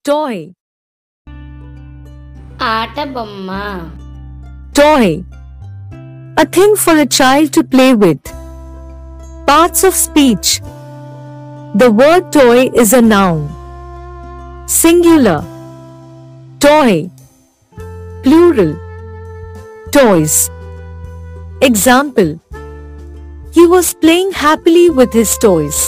toy, ఆట బొమ్మ toy, a thing for a child to play with. Parts of speech. The word toy is a noun. Singular, toy, plural, toys. Example: he was playing happily with his toys.